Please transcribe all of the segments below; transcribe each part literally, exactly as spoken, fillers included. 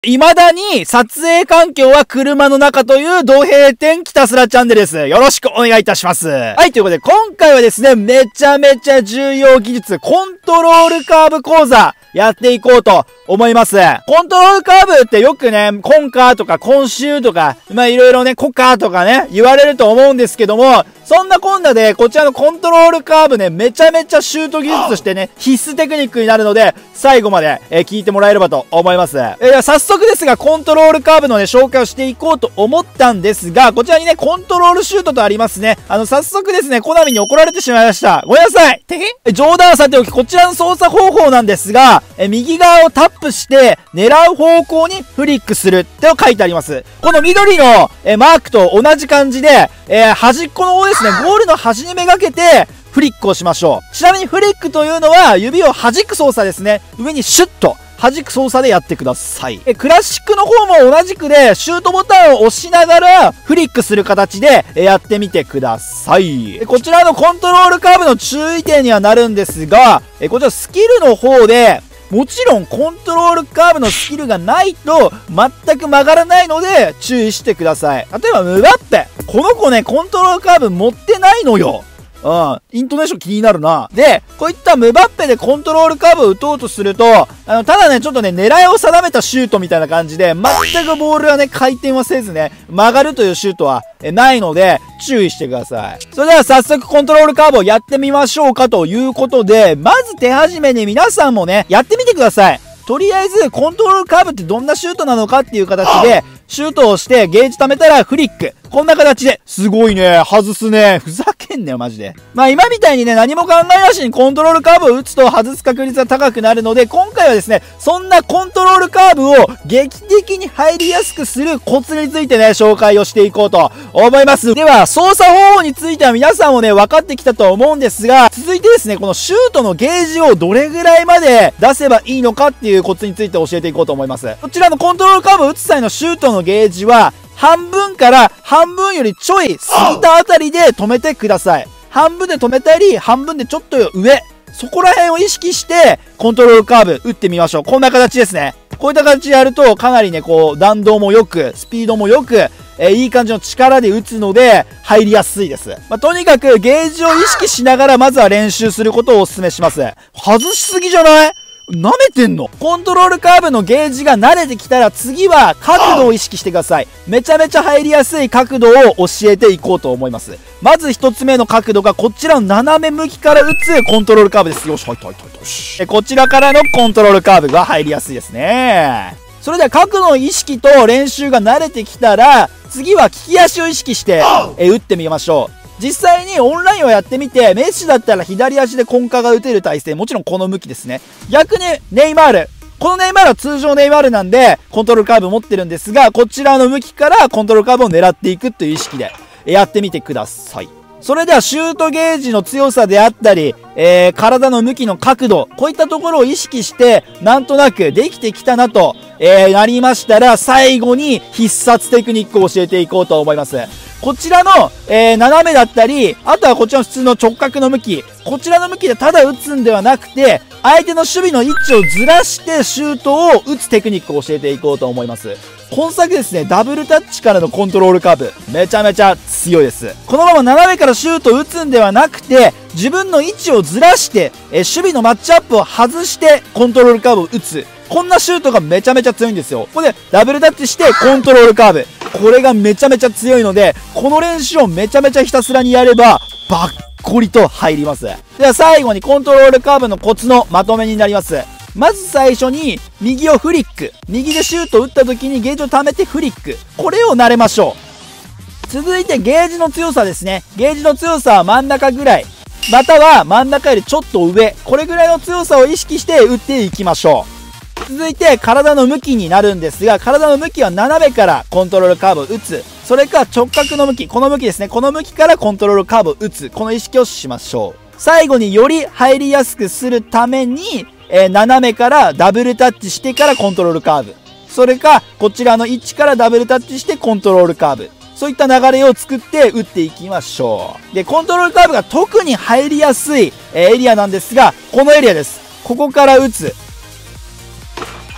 未だに撮影環境は車の中というド閉店キタスラチャンネルです。よろしくお願いいたします。はい、ということで今回はですね、めちゃめちゃ重要技術、コントロールカーブ講座やっていこうと思います。コントロールカーブってよくね、コンカーとかコンシューとか、まあいろいろね、コカーとかね、言われると思うんですけども、そんなこんなで、こちらのコントロールカーブね、めちゃめちゃシュート技術としてね、必須テクニックになるので、最後まで、えー、聞いてもらえればと思います。えー、早速ですが、コントロールカーブのね、紹介をしていこうと思ったんですが、こちらにね、コントロールシュートとありますね。あの、早速ですね、コナミに怒られてしまいました。ごめんなさい。てへ冗談はさておき、こちらの操作方法なんですが、えー、右側をタップして、狙う方向にフリックするって書いてあります。この緑の、えー、マークと同じ感じで、えー、端っこの方ですね、ゴールの端にめがけて、フリックをしましょう。ちなみにフリックというのは、指を弾く操作ですね。上にシュッと弾く操作でやってください。え、クラシックの方も同じくで、シュートボタンを押しながら、フリックする形で、え、やってみてください。え、こちらのコントロールカーブの注意点にはなるんですが、え、こちらスキルの方で、もちろんコントロールカーブのスキルがないと全く曲がらないので注意してください。例えばムバッペ。この子ね、コントロールカーブ持ってないのよ。うん。イントネーション気になるな。で、こういったムバッペでコントロールカーブを打とうとすると、あの、ただね、ちょっとね、狙いを定めたシュートみたいな感じで、全くボールはね、回転はせずね、曲がるというシュートはえないので、注意してください。それでは早速コントロールカーブをやってみましょうかということで、まず手始めに皆さんもね、やってみてください。とりあえず、コントロールカーブってどんなシュートなのかっていう形で、シュートをしてゲージ貯めたらフリック。こんな形で。すごいね。外すね。ふざけんなよ、マジで。まあ今みたいにね、何も考えなしにコントロールカーブを打つと外す確率が高くなるので、今回はですね、そんなコントロールカーブを劇的に入りやすくするコツについてね、紹介をしていこうと思います。では、操作方法については皆さんもね、分かってきたと思うんですが、続いてですね、このシュートのゲージをどれぐらいまで出せばいいのかっていうコツについて教えていこうと思います。こちらのコントロールカーブを打つ際のシュートのゲージは、半分から半分よりちょい過ぎたあたりで止めてください。半分で止めたり、半分でちょっと上。そこら辺を意識して、コントロールカーブ打ってみましょう。こんな形ですね。こういった形でやると、かなりね、こう、弾道も良く、スピードも良く、えー、いい感じの力で打つので、入りやすいです。まあ、とにかく、ゲージを意識しながら、まずは練習することをお勧めします。外しすぎじゃない？舐めてんの？コントロールカーブのゲージが慣れてきたら次は角度を意識してください。めちゃめちゃ入りやすい角度を教えていこうと思います。まず一つ目の角度がこちらの斜め向きから打つコントロールカーブです。よし、はい、はい、はい、よし。こちらからのコントロールカーブが入りやすいですね。それでは角度の意識と練習が慣れてきたら、次は利き足を意識してえ打ってみましょう。実際にオンラインをやってみて、メッシだったら左足でコンカが打てる体勢、もちろんこの向きですね。逆にネイマール。このネイマールは通常ネイマールなんで、コントロールカーブ持ってるんですが、こちらの向きからコントロールカーブを狙っていくという意識でやってみてください。それではシュートゲージの強さであったり、えー、体の向きの角度、こういったところを意識して、なんとなくできてきたなと、えー、なりましたら、最後に必殺テクニックを教えていこうと思います。こちらの、えー、斜めだったり、あとはこちらの普通の直角の向き。こちらの向きでただ打つんではなくて、相手の守備の位置をずらしてシュートを打つテクニックを教えていこうと思います。今作ですね、ダブルタッチからのコントロールカーブ。めちゃめちゃ強いです。このまま斜めからシュートを打つんではなくて、自分の位置をずらして、えー、守備のマッチアップを外して、コントロールカーブを打つ。こんなシュートがめちゃめちゃ強いんですよ。ここでダブルタッチしてコントロールカーブ。これがめちゃめちゃ強いので、この練習をめちゃめちゃひたすらにやれば、バッコリと入ります。では最後にコントロールカーブのコツのまとめになります。まず最初に、右をフリック。右でシュートを打った時にゲージを溜めてフリック。これを慣れましょう。続いてゲージの強さですね。ゲージの強さは真ん中ぐらい。または真ん中よりちょっと上。これぐらいの強さを意識して打っていきましょう。続いて体の向きになるんですが、体の向きは斜めからコントロールカーブを打つ。それか直角の向き、この向きですね。この向きからコントロールカーブを打つ。この意識をしましょう。最後により入りやすくするために、えー、斜めからダブルタッチしてからコントロールカーブ。それか、こちらの位置からダブルタッチしてコントロールカーブ。そういった流れを作って打っていきましょう。で、コントロールカーブが特に入りやすい、えー、エリアなんですが、このエリアです。ここから打つ。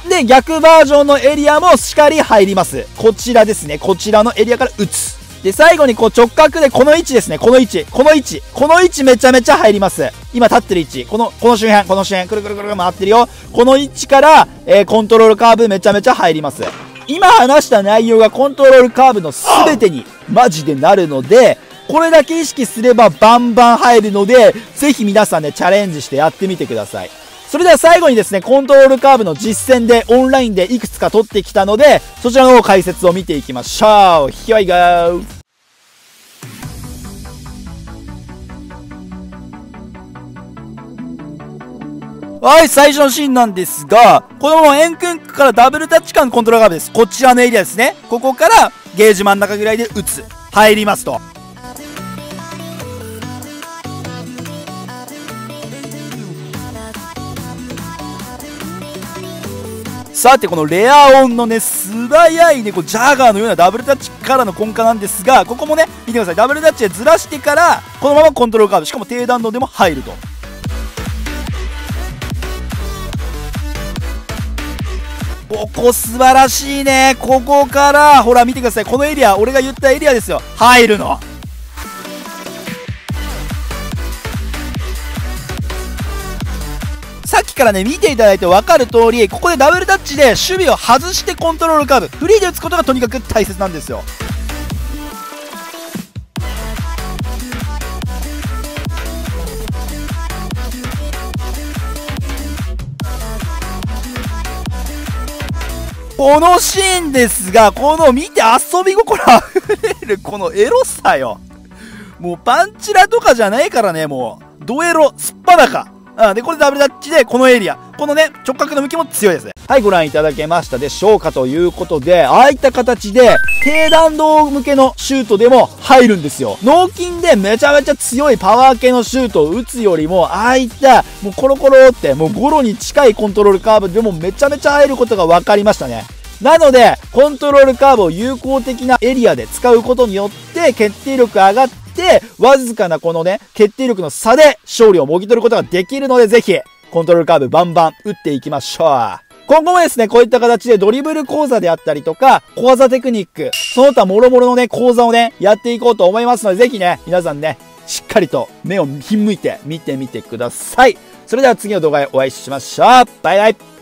で、逆バージョンのエリアもしっかり入ります。こちらですね。こちらのエリアから打つ。で、最後にこう直角でこの位置ですね。この位置。この位置。この位置めちゃめちゃ入ります。今立ってる位置。この、この周辺、この周辺、くるくるくる回ってるよ。この位置から、えー、コントロールカーブめちゃめちゃ入ります。今話した内容がコントロールカーブの全てにマジでなるので、これだけ意識すればバンバン入るので、ぜひ皆さんね、チャレンジしてやってみてください。それでは最後にですね、コントロールカーブの実践でオンラインでいくつか取ってきたので、そちらの解説を見ていきましょう。Here we go! はい、最初のシーンなんですが、このまま円空からダブルタッチ間コントロールカーブです。こちらのエリアですね。ここからゲージ真ん中ぐらいで打つ。入りますと。さて、このレアオンのね、素早いね、こうジャガーのようなダブルタッチからの根幹なんですが、ここもね、見てください。ダブルタッチでずらしてから、このままコントロールカーブ。しかも低弾道でも入ると。ここ素晴らしいね。ここから、ほら見てください。このエリア、俺が言ったエリアですよ。入るの。さっきからね、見ていただいて分かる通り、ここでダブルタッチで守備を外してコントロールカーブ、フリーで打つことがとにかく大切なんですよ。このシーンですが、この見て遊び心あふれるこのエロさよ。もうパンチラとかじゃないからね、もう。ドエロ、すっぱだか。うん。で、これダブルタッチで、このエリア。このね、直角の向きも強いですね。はい、ご覧いただけましたでしょうかということで、ああいった形で、低弾道向けのシュートでも入るんですよ。脳筋でめちゃめちゃ強いパワー系のシュートを打つよりも、ああいった、もうコロコロって、もうゴロに近いコントロールカーブでもめちゃめちゃ入ることが分かりましたね。なので、コントロールカーブを有効的なエリアで使うことによって、決定力上がって、わずかなこのね、決定力の差で勝利をもぎ取ることができるので、ぜひ、コントロールカーブバンバン打っていきましょう。今後もですね、こういった形でドリブル講座であったりとか、小技テクニック、その他諸々のね、講座をね、やっていこうと思いますので、ぜひね、皆さんね、しっかりと目をひんむいて見てみてください。それでは次の動画でお会いしましょう。バイバイ。